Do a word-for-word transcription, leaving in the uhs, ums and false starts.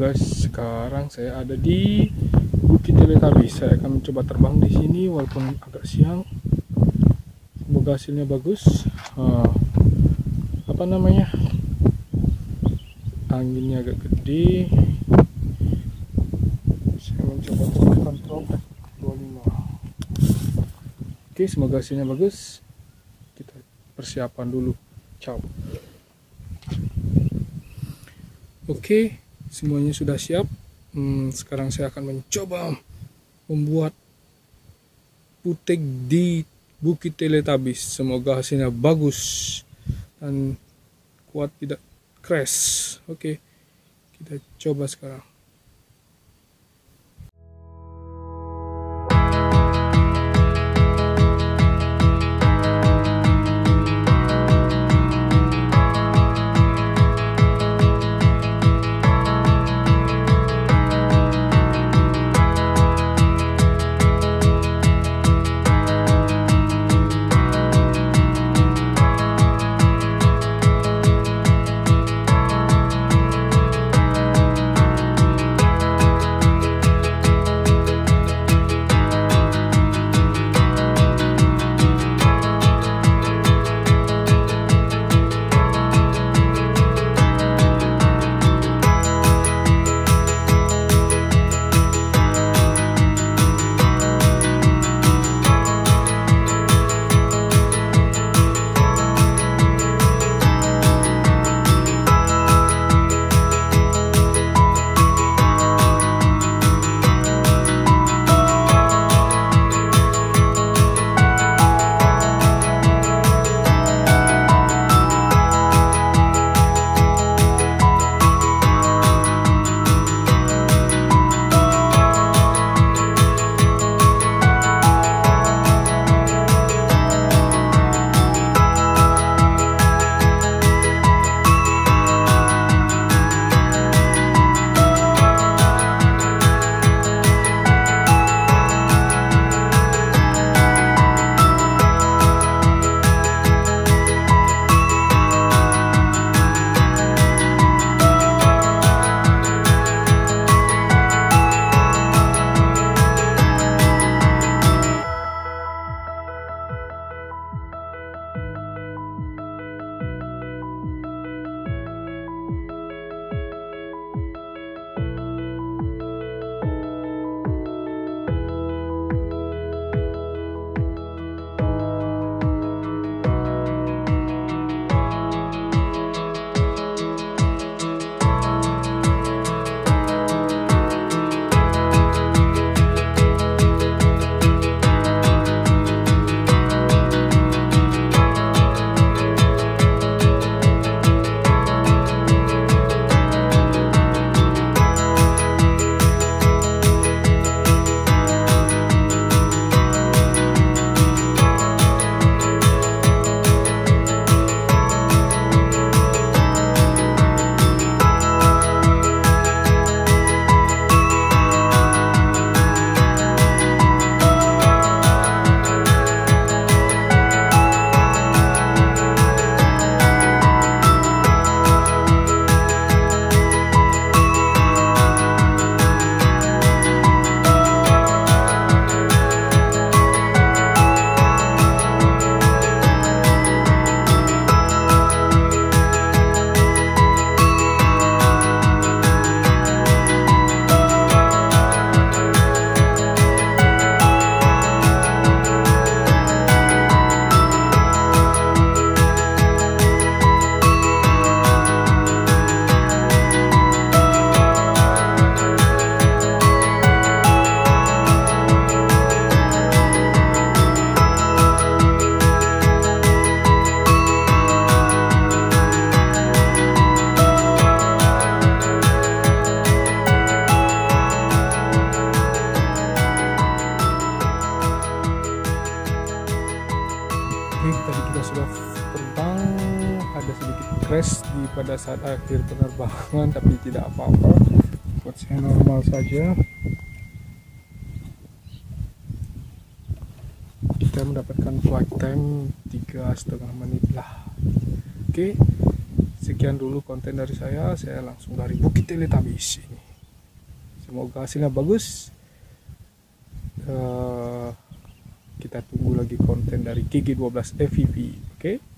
guys, sekarang saya ada di Bukit Teletabis. Saya akan mencoba terbang di sini walaupun agak siang. Semoga hasilnya bagus. Uh, apa namanya? Anginnya agak gede. Saya mencoba kontrol F dua puluh lima. Oke, semoga hasilnya bagus. Kita persiapan dulu. Ciao. Oke, semuanya sudah siap. Hmm, sekarang saya akan mencoba membuat putek di Bukit Teletabis. Semoga hasilnya bagus dan kuat, tidak crash. Oke, kita coba sekarang. Tadi kita sudah terbang, ada sedikit crash di pada saat akhir penerbangan, tapi tidak apa-apa, buat saya normal saja. Kita mendapatkan flight time tiga setengah menit lah. Oke, sekian dulu konten dari saya. Saya langsung dari Bukit Teletabis ini. Semoga hasilnya bagus. Uh, kita tunggu lagi konten dari G G dua belas F P V. Oke okay?